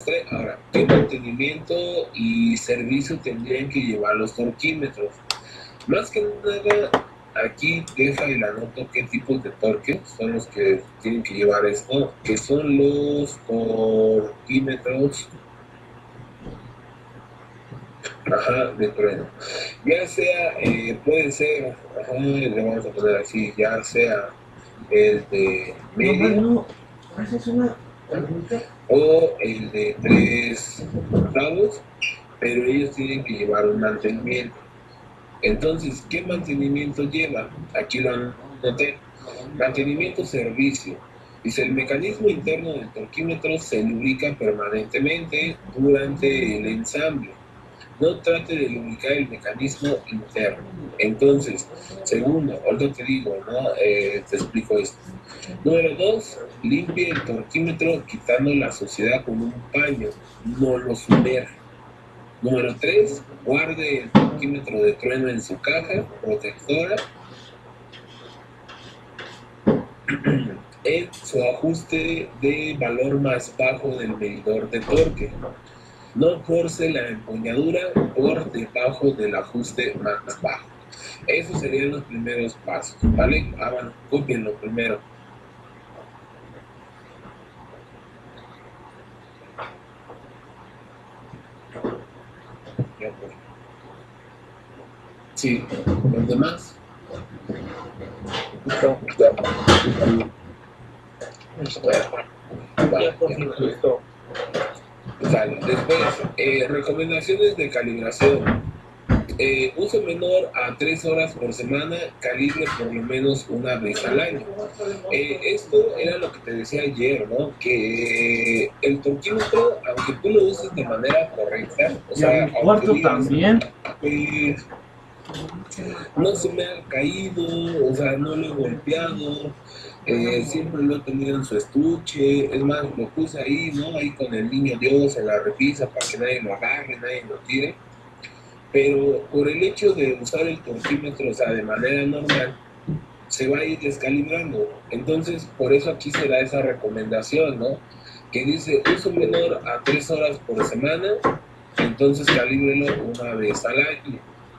Ahora, ¿qué mantenimiento y servicio tendrían que llevar los torquímetros? Más que nada, aquí deja el anoto qué tipos de torque son los que tienen que llevar esto, que son los torquímetros, ajá, de trueno. Ya sea, puede ser, ajá, le vamos a poner así, ya sea el de media o el de 3 octavos, pero ellos tienen que llevar un mantenimiento. Entonces, ¿qué mantenimiento lleva? Aquí lo anoté. Mantenimiento servicio. Dice, el mecanismo interno del torquímetro se lubrica permanentemente durante el ensamble. No trate de lubricar el mecanismo interno. Entonces, segundo, ahorita te digo, ¿no? Te explico esto. Número 2, limpie el torquímetro quitando la suciedad con un paño, no lo sumerja. Número 3, guarde el torquímetro de trueno en su caja protectora en su ajuste de valor más bajo del medidor de torque. No force la empuñadura por debajo del ajuste más bajo. Esos serían los primeros pasos, ¿vale? Bueno, copienlo primero. Ya, pues. Sí, los demás. Listo. Listo. Vale. Después, recomendaciones de calibración. Uso menor a 3 horas por semana, calibre por lo menos una vez al año. Esto era lo que te decía ayer, ¿no? Que el torquímetro, aunque tú lo uses de manera correcta, o sea, aunque digas, pues, no se me ha caído, o sea, no lo he golpeado, siempre lo he tenido en su estuche, es más, lo puse ahí, ¿no? Ahí con el niño Dios en la repisa para que nadie lo agarre, nadie lo tire. Pero por el hecho de usar el torquímetro, o sea, de manera normal, se va a ir descalibrando. Entonces, por eso aquí se da esa recomendación, ¿no? Que dice uso menor a 3 horas por semana, entonces calíbrelo una vez al año.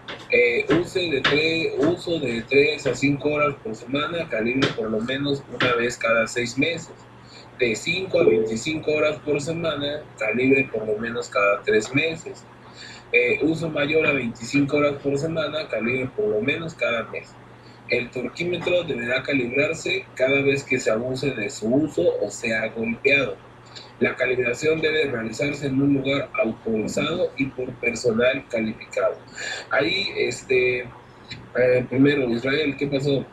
Uso de 3 a 5 horas por semana, calibre por lo menos una vez cada 6 meses. De 5 a 25 horas por semana, calibre por lo menos cada 3 meses. Uso mayor a 25 horas por semana, calibre por lo menos cada mes. El torquímetro deberá calibrarse cada vez que se abuse de su uso o sea golpeado. La calibración debe realizarse en un lugar autorizado y por personal calificado. Ahí, primero, Israel, ¿qué pasó?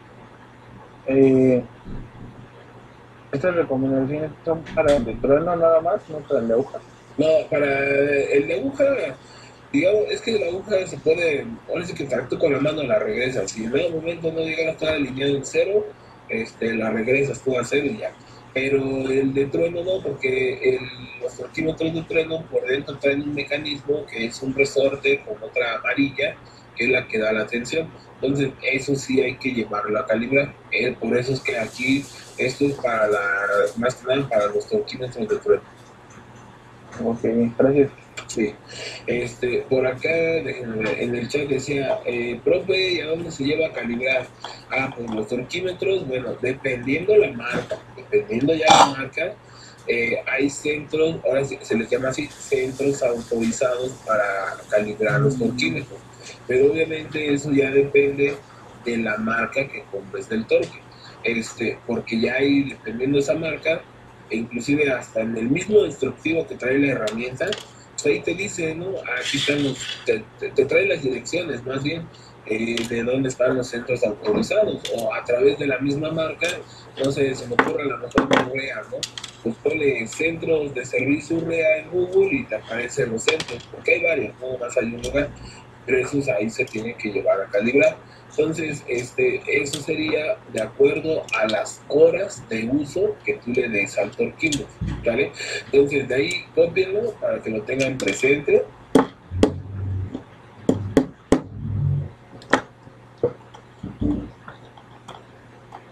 Estas recomendaciones son para el de trueno nada más, no para el de aguja. No, para el de aguja, digamos, es que la aguja se puede, ahora sí que tú con la mano la regresas. Si en algún momento no llega a estar alineado en cero, la regresas tú a cero y ya. Pero el de trueno no, porque los torquímetros de trueno por dentro traen un mecanismo que es un resorte con otra amarilla, que es la que da la tensión. Entonces, eso sí hay que llevarlo a calibrar. Por eso es que aquí, esto es para más que nada para los torquímetros de trueno. Ok, gracias. Sí, por acá en el chat decía, profe, ¿y a dónde se lleva a calibrar? Ah, pues los torquímetros, bueno, dependiendo ya la marca, hay centros, ahora se les llama así, centros autorizados para calibrar los torquímetros, pero obviamente eso ya depende de la marca que compres del torque, porque ya hay, dependiendo de esa marca, e inclusive hasta en el mismo instructivo que trae la herramienta, pues ahí te dice, ¿no? Aquí están te trae las direcciones más bien de dónde están los centros autorizados, o a través de la misma marca, no sé, se me ocurre a lo mejor UREA, ¿no? Pues ponle centros de servicio UREA en Google y te aparecen los centros, porque hay varios, no más hay un lugar, pero esos ahí se tienen que llevar a calibrar. Entonces, eso sería de acuerdo a las horas de uso que tú le des al torquímetro, ¿vale? Entonces, de ahí cópienlo para que lo tengan presente.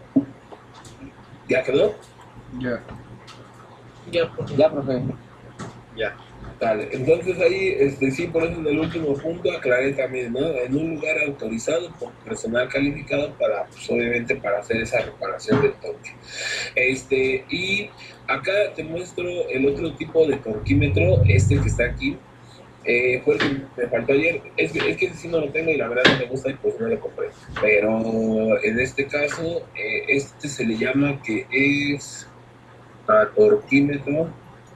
¿Ya quedó? Ya. Ya, profe. Ya, profe. Ya. Vale, entonces ahí, sí, por eso en el último punto aclaré también, ¿no? En un lugar autorizado por personal calificado para, pues, obviamente, para hacer esa reparación del torque. Y acá te muestro el otro tipo de torquímetro, este que está aquí. Fue el que me faltó ayer. Es que ese sí no lo tengo y la verdad no me gusta y pues no lo compré. Pero en este caso, este se le llama que es torquímetro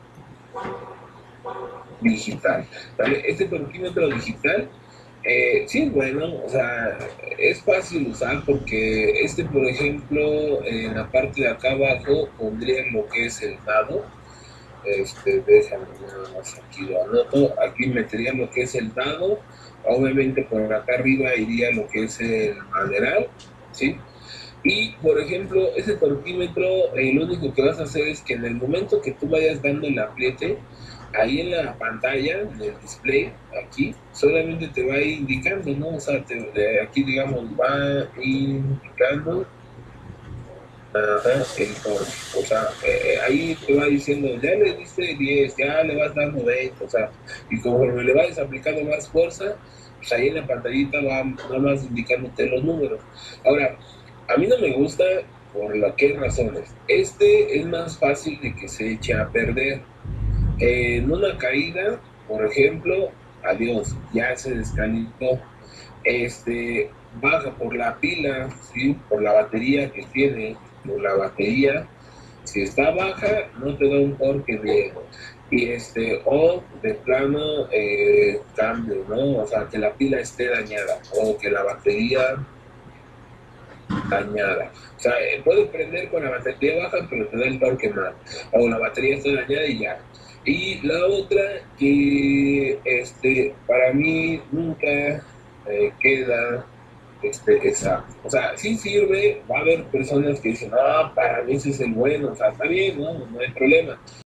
digital. ¿Vale? Este torquímetro digital, sí es bueno, o sea, es fácil usar porque por ejemplo, en la parte de acá abajo pondría lo que es el dado. Déjame nada más aquí lo anoto. Aquí metería lo que es el dado. Obviamente por acá arriba iría lo que es el maderal, ¿sí? Y, por ejemplo, ese torquímetro, lo único que vas a hacer es que en el momento que tú vayas dando el apriete, ahí en la pantalla, en el display, aquí, solamente te va a ir indicando, ¿no? O sea, aquí, digamos, va indicando, ajá, el torque. O sea, ahí te va diciendo, ya le diste 10, ya le vas dando 20, o sea, y conforme le vayas aplicando más fuerza, pues ahí en la pantallita va nada más indicándote los números. Ahora, a mí no me gusta por qué razones. Es más fácil de que se eche a perder. En una caída, por ejemplo, adiós, ya se descalentó. Baja por la pila, ¿sí? Por la batería que tiene, por la batería. Si está baja, no te da un torque bien. O de plano, cambio, ¿no? O sea, que la pila esté dañada o que la batería dañada. O sea, puede prender con la batería baja, pero te da el torque mal. O la batería está dañada y ya. Y la otra que para mí nunca queda exacto. O sea, sí sirve, va a haber personas que dicen, no, para mí ese es el bueno, o sea, está bien, no hay problema.